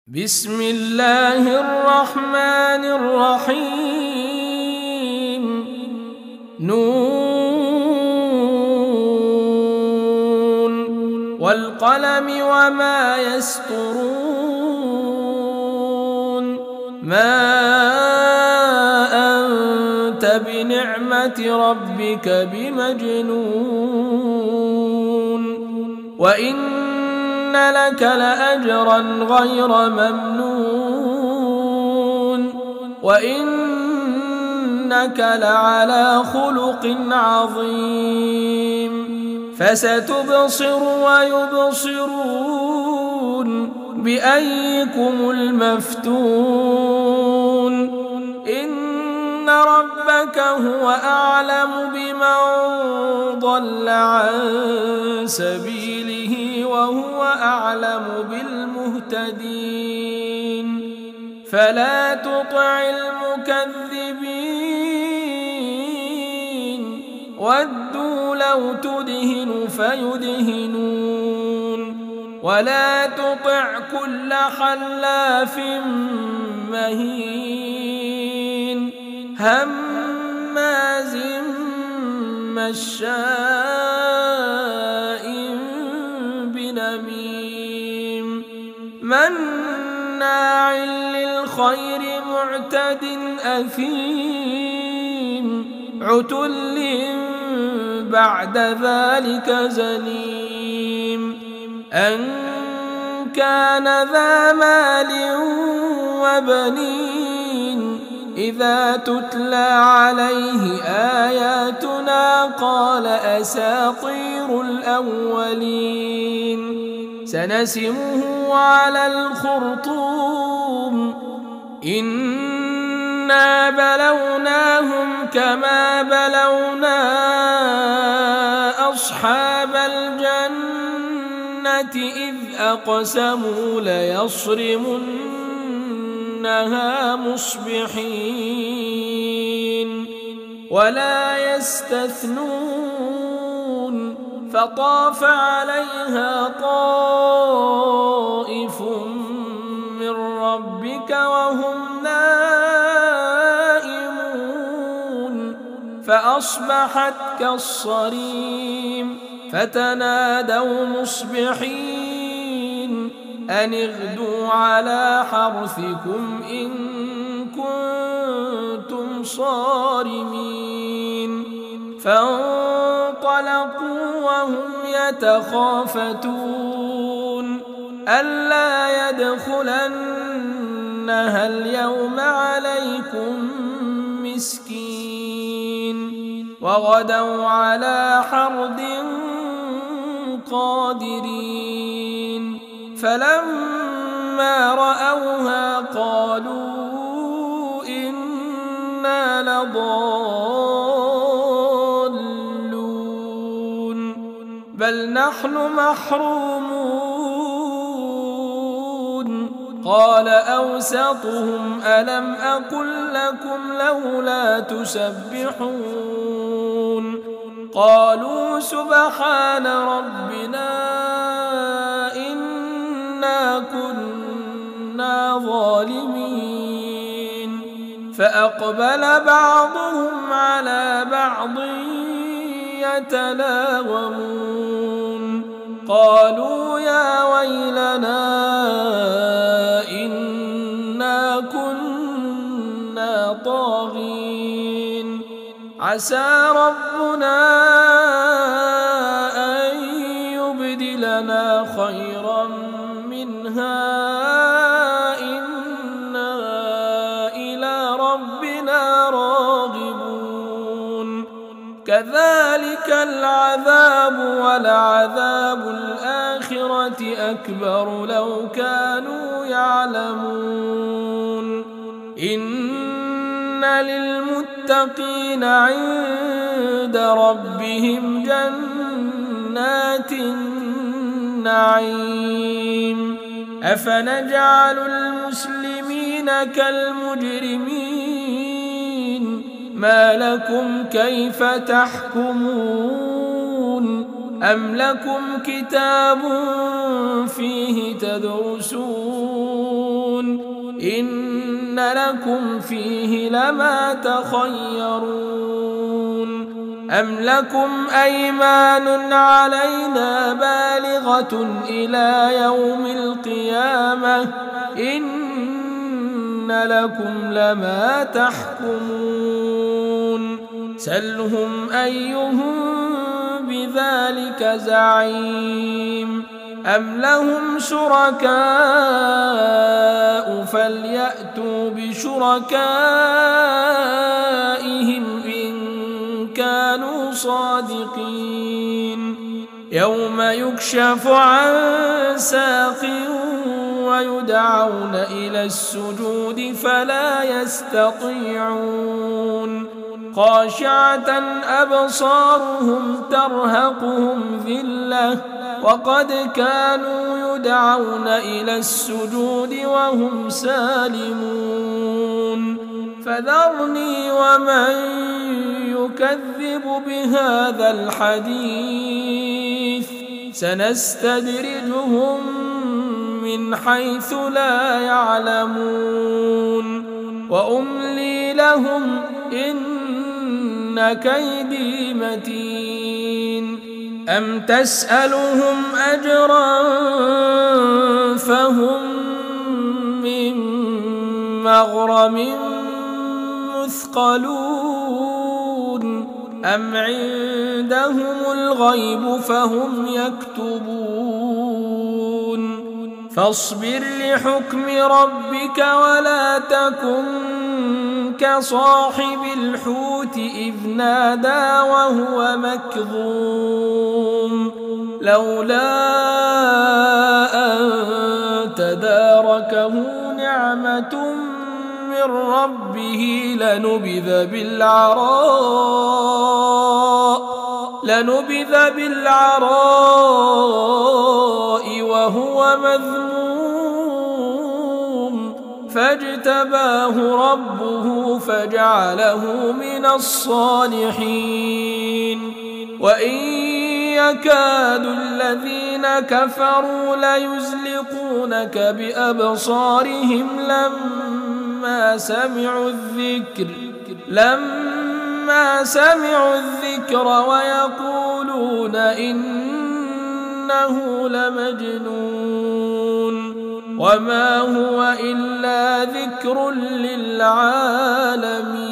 بسم الله الرحمن الرحيم نون والقلم وما يسطرون ما أنت بنعمة ربك بمجنون وإن لك لأجرا غير ممنون وإنك لعلى خلق عظيم فستبصر ويبصرون بأيكم المفتون إن ربك هو أعلم بمن ضل عن سبيله وهو أعلم بالمهتدين فلا تطع المكذبين ودوا لو تدهن فيدهنون ولا تطع كل حلاف مهين هماز مشاء بنميم مناع للخير معتد أثيم عتل بعد ذلك زنيم أن كان ذا مال وبنين إذا تتلى عليه آياتنا قال أساطير الأولين سنسمه على الخرطوم إنا بلوناهم كما بلونا أصحاب الجنة إذ أقسموا ليصرمنها مصبحين ولا يستثنون فطاف عليها طائف من ربك وهم نائمون فأصبحت كالصريم فتنادوا مصبحين أن اغدوا على حرثكم إن كنتم صارمين فانطلقوا وهم يتخافتون ألا يدخلنها اليوم عليكم مسكين وغدوا على حرد قادرين فلما رأوها قالوا إنا لضالون بل نحن محرومون قال أوسطهم ألم أقل لكم لولا تسبحون قالوا سبحان ربنا إنا كنا ظالمين فأقبل بعضهم على بعض يتلاومون قالوا يا ويلنا إنا كنا طاغين عسى ربنا أن يبدلنا خيرا منها إنا إلى ربنا راغبون كذلك العذاب ولعذاب الآخرة أكبر لو كانوا يعلمون إن للمتقين عند ربهم جنات النعيم أفنجعل المسلمين كالمجرمين ما لكم كيف تحكمون أم لكم كتاب فيه تدرسون إن لكم فيه لما تخيرون أم لكم أيمان علينا بالغة إلى يوم القيامة إن لكم لما تحكمون سلهم أيهم بذلك زعيم أم لهم شركاء فليأتوا بشركائهم إن كانوا صادقين يوم يكشف عن ساق ويدعون إلى السجود فلا يستطيعون خاشعة أبصارهم ترهقهم ذلة وقد كانوا يدعون إلى السجود وهم سالمون فذرني ومن يكذب بهذا الحديث سنستدرجهم من حيث لا يعلمون وأملي لهم إن كيدي متين أم تسألهم أجرا فهم من مغرم مثقلون أم عندهم الغيب فهم يكتبون فاصبر لحكم ربك ولا تكن كصاحب الحوت إذ نادى وهو مكظوم لولا أن تداركه نعمة من ربه لنبذ بالعراء وهو مذموم فاجتباه ربه فجعله من الصالحين وإن يكاد الذين كفروا ليزلقونك بأبصارهم لما سمعوا الذكر ويقولون إنه لمجنون وما هو إلا ذكر للعالمين